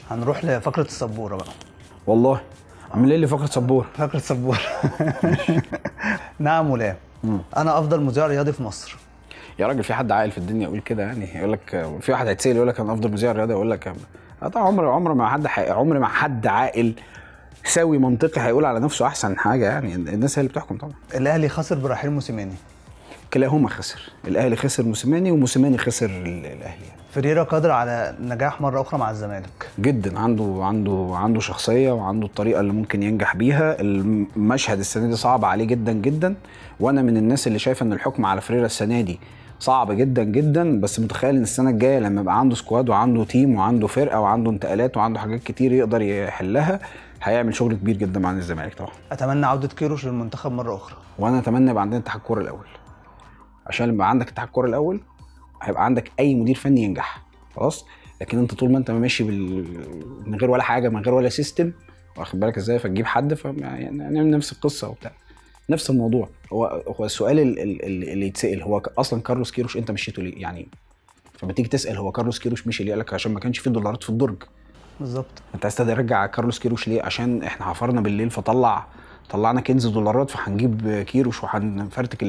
هنروح لفقرة السبورة بقى. والله عامل لي فقره سبوره. فقرة السبورة. نعم ولا انا افضل مذيع رياضي في مصر؟ يا راجل في حد عاقل في الدنيا يقول كده؟ يعني يقول لك في واحد هيتسال يقول لك انا افضل مذيع رياضي، يقول لك طبعا عمر ما حد عاقل سوي منطقي هيقول على نفسه احسن حاجه. يعني الناس هي اللي بتحكم طبعا. الاهلي خسر برحيل موسيماني. كلاهما خسر، الاهلي خسر موسيماني وموسيماني خسر الاهلي. يعني فريرة قادر على النجاح مرة أخرى مع الزمالك جدا، عنده شخصيه وعنده الطريقه اللي ممكن ينجح بيها. المشهد السنه دي صعب عليه جدا جدا، وانا من الناس اللي شايفه ان الحكم على فريرة السنه دي صعب جدا جدا، بس متخيل ان السنه الجايه لما يبقى عنده سكواد وعنده تيم وعنده فرقه وعنده انتقالات وعنده حاجات كتير يقدر يحلها، هيعمل شغل كبير جدا مع الزمالك طبعا. أتمنى عودة كيروش للمنتخب مرة أخرى. وانا اتمنى يبقى عندنا اتحاد الكوره الاول، عشان لما عندك اتحاد الكوره الاول هيبقى عندك اي مدير فني ينجح خلاص. لكن انت طول ما انت ماشي من غير ولا حاجه، من غير ولا سيستم، واخد بالك ازاي، فتجيب حد يعني نفس القصه وبتاع، نفس الموضوع. هو السؤال اللي يتسال هو اصلا كارلوس كيروش انت مشيته ليه؟ يعني فما تيجي تسال هو كارلوس كيروش مشي ليه، قال لك عشان ما كانش فيه دولارات في الدرج. بالظبط. انت عايز ترجع كارلوس كيروش ليه؟ عشان احنا حفرنا بالليل طلعنا كنز دولارات، فهنجيب كيروش وهنفرتك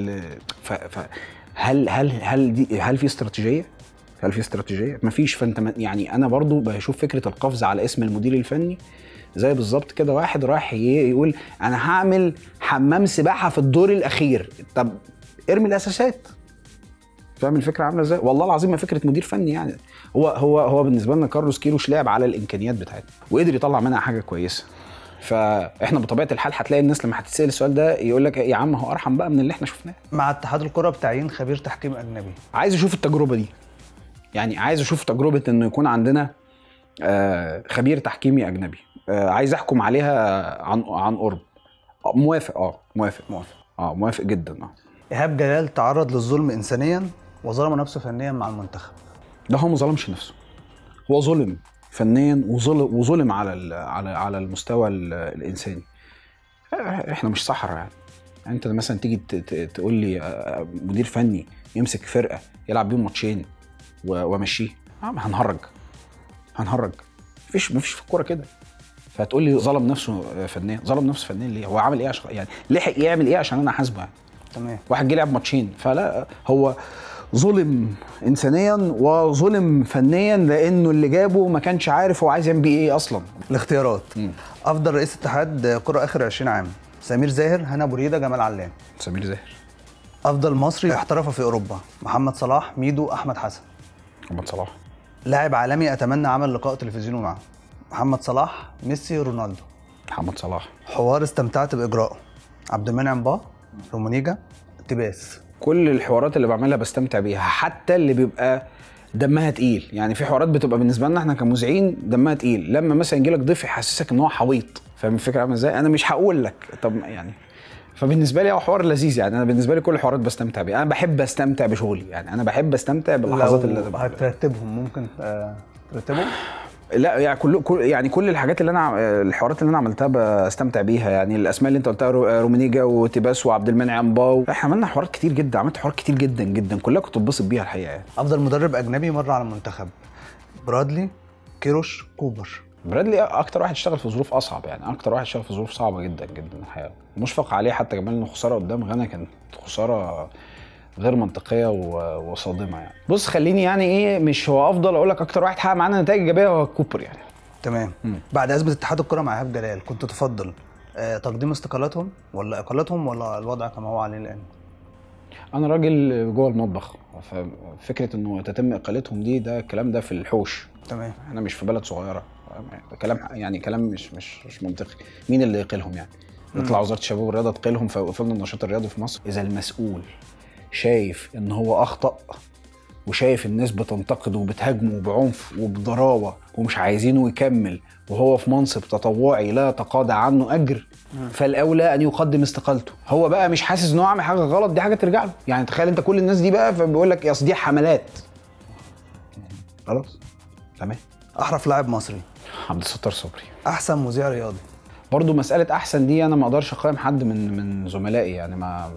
هل في استراتيجيه؟ هل في استراتيجيه؟ مفيش. فانت يعني انا برضو بشوف فكره القفز على اسم المدير الفني زي بالظبط كده واحد رايح يقول انا هعمل حمام سباحه في الدور الاخير. طب ارمي الاساسات. فاهم الفكره عامله ازاي؟ والله العظيم ما فكره مدير فني. يعني هو بالنسبه لنا كارلوس كيروش لعب على الامكانيات بتاعتنا وقدر يطلع منها حاجه كويسه. فاحنا بطبيعه الحال هتلاقي الناس لما هتتسال السؤال ده يقول لك يا عم هو ارحم بقى من اللي احنا شفناه. مع اتحاد الكره بتعيين خبير تحكيم اجنبي. عايز اشوف التجربه دي، يعني عايز اشوف تجربه انه يكون عندنا خبير تحكيمي اجنبي عايز احكم عليها عن قرب. موافق. موافق جدا. ايهاب جلال تعرض للظلم انسانيا وظلم نفسه فنيا مع المنتخب. ده هو ما ظلمش نفسه، هو ظلم فنيا وظلم على المستوى الانساني. احنا مش صحراء يعني انت مثلا تيجي تقول لي مدير فني يمسك فرقه يلعب بيهم ماتشين وامشيه، هنهرج. مفيش في الكوره كده. فهتقول لي ظلم نفسه فنيا ليه؟ هو عمل ايه عشان يعني لحق يعمل ايه عشان انا حاسبه؟ يعني تمام. واحد جه لعب ماتشين، فلا هو ظلم انسانيا وظلم فنيا لانه اللي جابه ما كانش عارف هو عايز يعمل بيه ايه اصلا. الاختيارات. افضل رئيس اتحاد كره اخر 20 عام: سمير زاهر، هنا ابو ريده، جمال علام. سمير زاهر. افضل مصري احترف في اوروبا: محمد صلاح، ميدو، احمد حسن. محمد صلاح. لاعب عالمي اتمنى عمل لقاء تلفزيوني معه: محمد صلاح، ميسي، رونالدو. محمد صلاح. حوار استمتعت باجراءه: عبد المنعم با، رومونيجا، تباس. كل الحوارات اللي بعملها بستمتع بيها، حتى اللي بيبقى دمها تقيل. يعني في حوارات بتبقى بالنسبه لنا احنا كمذيعين دمها تقيل، لما مثلا يجي لك ضيف يحسسك ان هو حويط. فاهم الفكره عامله ازاي؟ انا مش هقول لك طب يعني. فبالنسبه لي هو حوار لذيذ. يعني انا بالنسبه لي كل الحوارات بستمتع بيها، انا بحب استمتع بشغلي. يعني انا بحب استمتع باللحظات اللي هترتبهم ممكن ترتبهم؟ لا يعني كل الحاجات اللي الحوارات اللي انا عملتها بستمتع بيها. يعني الاسماء اللي انت قلتها رومينيجا وتيباس وعبد المنعم باو، احنا عملنا حوارات كتير جدا، عملت حوارات كتير جدا جدا كلها كنت بتبسط بيها الحقيقه. يعني افضل مدرب اجنبي مر على المنتخب: برادلي، كيروش، كوبر. برادلي اكتر واحد اشتغل في ظروف اصعب، يعني اكتر واحد اشتغل في ظروف صعبه جدا جدا الحقيقه، مشفق عليه حتى كمان انه خساره قدام غانا كانت خساره غير منطقيه وصادمه. يعني بص خليني يعني ايه، مش هو افضل اقول لك اكتر واحد حقق معانا نتائج ايجابيه هو كوبر يعني. تمام. بعد ازمه اتحاد الكره مع ايهاب جلال كنت تفضل تقديم استقالاتهم ولا اقالتهم ولا الوضع كما هو عليه الان؟ انا راجل جوه المطبخ، ففكره انه تتم اقالتهم ده الكلام ده في الحوش. تمام. احنا مش في بلد صغيره، كلام مش منطقي. مين اللي يقيلهم يعني؟ يطلع وزاره الشباب والرياضه تقيلهم فوقفلنا النشاط الرياضي في مصر؟ اذا المسؤول شايف ان هو اخطأ وشايف الناس بتنتقده وبتهاجمه بعنف وبضراوه ومش عايزينه يكمل وهو في منصب تطوعي لا يتقاضى عنه اجر، فالاولى ان يقدم استقالته. هو بقى مش حاسس ان هو عامل حاجه غلط، دي حاجه ترجع له. يعني تخيل انت كل الناس دي بقى فبيقول لك اصل دي حملات. خلاص تمام. احرف لاعب مصري: عبد الستار صبري. احسن مذيع رياضي: برضو مساله احسن دي انا ما اقدرش اقيم حد من زملائي. يعني ما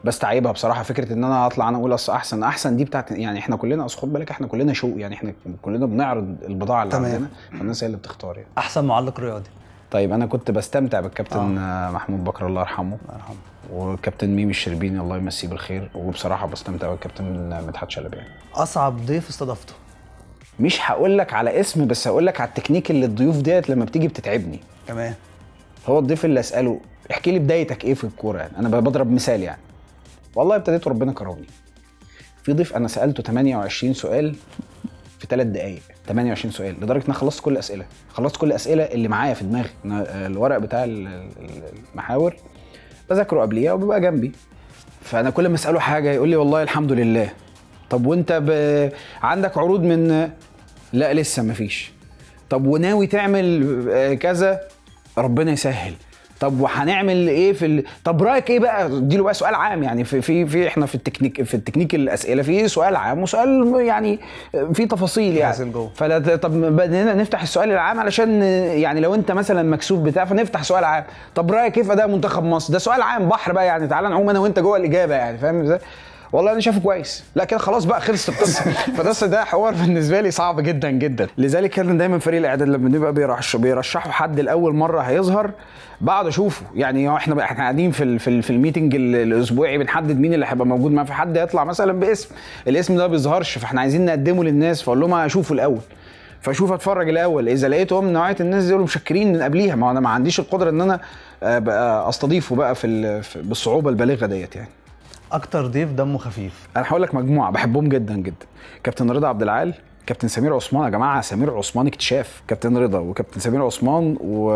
بستعيبها بصراحه، فكره ان انا اطلع انا اقول اصل احسن دي بتاعت يعني احنا كلنا، اصل خد بالك احنا كلنا شوق يعني، احنا كلنا بنعرض البضاعه اللي تمام. عندنا، فالناس هي اللي بتختار يعني. احسن معلق رياضي؟ طيب انا كنت بستمتع بالكابتن محمود بكر الله يرحمه، وكابتن ميمي الشربيني الله يمسيه بالخير، وبصراحه بستمتع بالكابتن مدحت شلبي يعني. اصعب ضيف استضافته؟ مش هقول لك على اسم، بس هقول لك على التكنيك اللي الضيوف ديت لما بتيجي بتتعبني. تمام. هو الضيف اللي اساله احكي لي بدايتك ايه في الكوره يعني، انا بضرب مثال يعني، والله ابتديت وربنا كرمني. في ضيف انا سالته 28 سؤال في 3 دقائق، 28 سؤال، لدرجه ان انا خلصت كل الاسئله اللي معايا في دماغي. الورق بتاع المحاور بذاكره قبليها وبيبقى جنبي، فانا كل ما اساله حاجه يقول لي والله الحمد لله. طب وانت عندك عروض من؟ لا لسه مفيش. طب وناوي تعمل كذا؟ ربنا يسهل. طب وهنعمل ايه طب رايك ايه بقى؟ اديله بقى سؤال عام يعني، في احنا في التكنيك الاسئله في سؤال عام وسؤال يعني في تفاصيل يعني. طب بدنا نفتح السؤال العام علشان يعني لو انت مثلا مكسوف بتاع فنفتح سؤال عام. طب رايك ايه في اداء منتخب مصر؟ ده سؤال عام بحر بقى يعني، تعالى نعوم انا وانت جوه الاجابه يعني، فاهم ازاي؟ والله انا شايفه كويس. لا كده خلاص بقى خلصت القصه. ده حوار بالنسبه لي صعب جدا جدا. لذلك كان دايما فريق الاعداد لما بنبقى بيرشحوا حد لاول مره هيظهر، بقعد اشوفه يعني. احنا قاعدين في الميتنج الاسبوعي بنحدد مين اللي هيبقى موجود معاه، في حد يطلع مثلا باسم، الاسم ده ما بيظهرش، فاحنا عايزين نقدمه للناس، فاقول لهم اشوفه الاول، فاشوف اتفرج الاول، اذا لقيتهم من نوعيه الناس دول مشكرين من قبليها، ما انا ما عنديش القدره ان انا بقى استضيفه بقى بالصعوبه البالغه ديت يعني. اكتر ضيف دمه خفيف؟ انا هقول لك مجموعه بحبهم جدا جدا. كابتن رضا عبد العال، كابتن سمير عثمان. يا جماعه سمير عثمان اكتشاف. كابتن رضا وكابتن سمير عثمان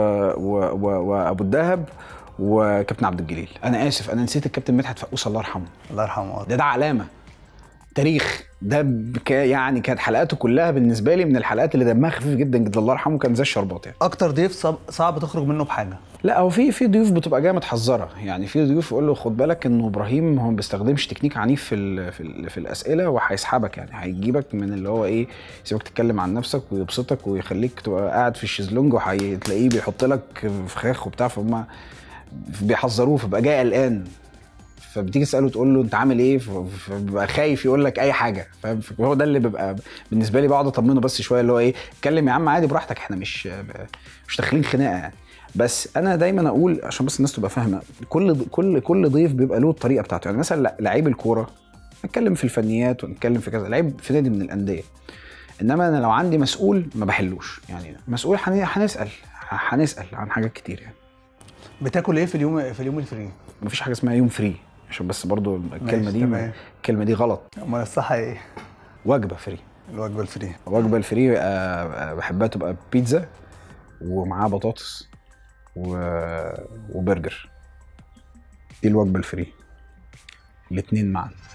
وابو الدهب وكابتن عبد الجليل. انا اسف انا نسيت الكابتن مدحت فقوس الله يرحمه. الله يرحمه. ده علامه تاريخ ده يعني كانت حلقاته كلها بالنسبه لي من الحلقات اللي دمها خفيف جدا جدا. الله يرحمه كان زي الشربات يعني. اكتر ضيف صعب تخرج منه بحاجه؟ لا هو في ضيوف بتبقى جايه متحذره يعني. في ضيوف يقول له خد بالك انه ابراهيم هو ما بيستخدمش تكنيك عنيف في الاسئله وهيسحبك يعني، هيجيبك من اللي هو ايه، يسيبك تتكلم عن نفسك ويبسطك ويخليك تبقى قاعد في الشезлونج وهتلاقيه بيحط لك فخاخ وبتاع، فهم بيحذروه فبقى جاي قلقان، فبتيجي تساله تقول له انت عامل ايه، فبيبقى خايف يقول لك اي حاجه، فاهم؟ هو ده اللي بيبقى بالنسبه لي بقعد اطمنه بس شويه، اللي هو ايه اتكلم يا عم عادي براحتك، احنا مش داخلين خناقه يعني. بس انا دايما اقول عشان بس الناس تبقى فاهمه، كل ضيف بيبقى له الطريقه بتاعته يعني. مثلا لعيب الكوره نتكلم في الفنيات ونتكلم في كذا، لعيب في نادي من الانديه، انما انا لو عندي مسؤول ما بحلوش يعني. مسؤول هنسال عن حاجات كتير يعني. بتاكل ايه في اليوم الفري؟ مفيش حاجه اسمها يوم فري عشان بس برضو الكلمه دي غلط. امال الصح ايه؟ وجبه فري. الوجبه الفري بحبها تبقى بيتزا ومعاها بطاطس وبرجر، دي الوجبه الفري، الاتنين معا.